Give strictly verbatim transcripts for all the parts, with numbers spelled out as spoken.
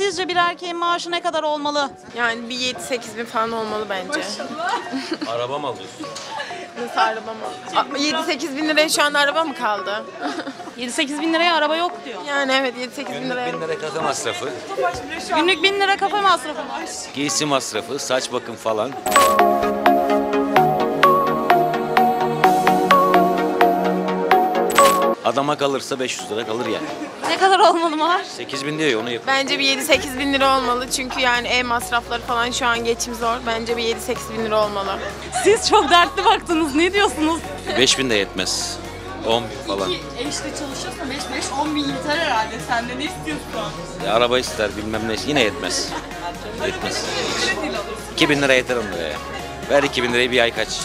Sizce bir erkeğin maaşı ne kadar olmalı? Yani bir yedi sekiz bin falan olmalı bence. Araba mı alıyorsun? Nasıl araba mı? yedi sekiz bin liraya şu an araba mı kaldı? yedi sekiz bin liraya araba yok diyor. Yani evet yedi sekiz bin Günlük liraya. bin lira kafe masrafı, Günlük bin lira kafe masrafı var. giysi masrafı, saç bakım falan. Adama kalırsa beş yüz lira kalır yani. Ne kadar olmalı maaş? sekiz bin diyor ya, onu yap. Bence bir yedi sekiz bin lira olmalı çünkü yani ev masrafları falan şu an geçim zor. Bence bir yedi sekiz bin lira olmalı. Siz çok dertli baktınız. Ne diyorsunuz? beş bin de yetmez. on bin falan. işte çalışıyorsa beş beş on bin yeter herhalde. Sen de ne istiyorsun? Ya, araba ister bilmem ne, yine yetmez. Yetmez. iki bin lira yeter onlara ya. Ver iki bin lirayı, bir ay kaç.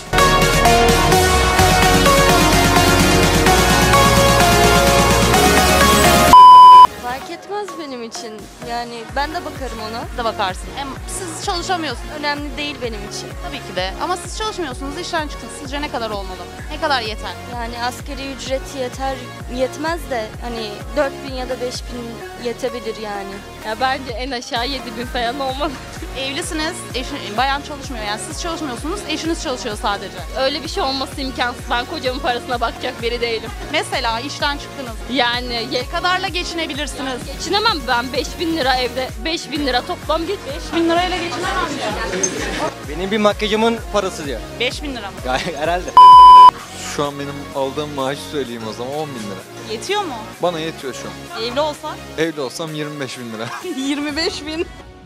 Fark etmez benim için. Yani ben de bakarım ona. Da bakarsın. Hem siz çalışamıyorsunuz. Önemli değil benim için. Tabii ki de. Ama siz çalışmıyorsunuz, işten çıktınız. Sizce ne kadar olmalı? Ne kadar yeter? Yani asgari ücret yeter, yetmez de hani dört bin ya da beş bin yetebilir yani. Ya bence en aşağı yedi bin falan olmalı. Evlisiniz, eşin, bayan çalışmıyor. Yani siz çalışmıyorsunuz, eşiniz çalışıyor sadece. Öyle bir şey olması imkansız. Ben kocamın parasına bakacak biri değilim. Mesela işten çıktınız. Yani ye- Ne kadarla geçinebilirsiniz? geçinemem ben beş bin lira evde. beş bin lira toplam geç. beş bin lirayla geçinemem diyor. Benim bir makyajımın parası diyor. beş bin lira mı? Herhalde. Şu an benim aldığım maaşı söyleyeyim o zaman, on bin lira. Yetiyor mu? Bana yetiyor şu an. Evli olsak? Evli olsam yirmi beş bin lira. yirmi beş bin.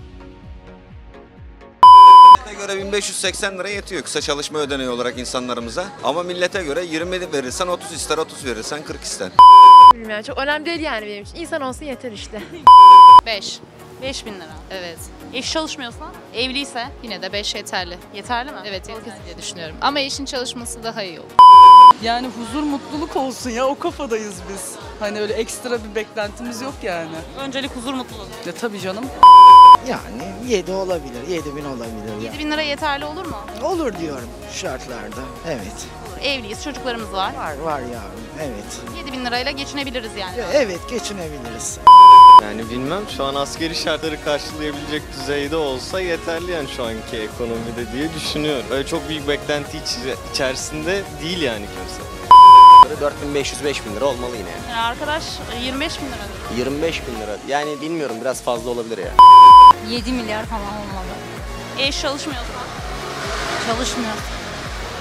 Millete göre bin beş yüz seksen lira yetiyor kısa çalışma ödeneği olarak insanlarımıza. Ama millete göre yirmi verirsen otuz ister, otuz verirsen kırk ister. Bilmiyorum, çok önemli değil yani benim için. İnsan olsun yeter işte. beş. beş bin lira. Evet. Eş çalışmıyorsa, evliyse Yine de beş yeterli. yeterli mi? Evet yeterli diye düşünüyorum. Ama eşin çalışması daha iyi olur. Yani huzur, mutluluk olsun ya, o kafadayız biz. Hani öyle ekstra bir beklentimiz yok yani. Öncelik huzur, mutluluk. Ya tabii canım. Yani yedi olabilir, yedi bin olabilir. yedi bin lira yeterli olur mu? Olur diyorum şartlarda, evet. Olur. Evliyiz, çocuklarımız var. Var var yavrum, evet. yedi bin lirayla geçinebiliriz yani. Evet, geçinebiliriz. Yani bilmem, şu an asgari şartları karşılayabilecek düzeyde olsa yeterli yani şu anki ekonomide diye düşünüyorum. Öyle çok büyük beklenti içi- içerisinde değil yani kimse. dört bin beş yüz beş bin lira olmalı yine. Yani arkadaş yirmi beş bin lira diyor. yirmi beş bin lira. Yani bilmiyorum, biraz fazla olabilir ya. yedi milyar falan olmalı. Eş çalışmıyorsa, Çalışmıyor.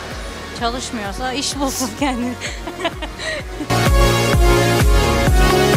Çalışmıyorsa iş bulsun kendini.